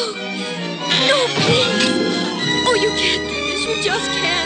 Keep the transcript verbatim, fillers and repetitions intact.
No, please. Oh, you can't do this. You just can't.